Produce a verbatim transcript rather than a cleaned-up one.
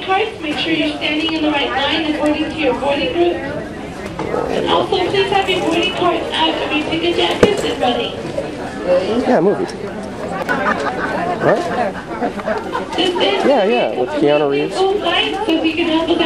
cards, make sure you're standing in the right line according to your boarding group. And also, please have your boarding cards out of your ticket jackets and ready. Yeah, movie. What? This is Yeah, yeah, with Keanu Reeves. full flight, so if you can help us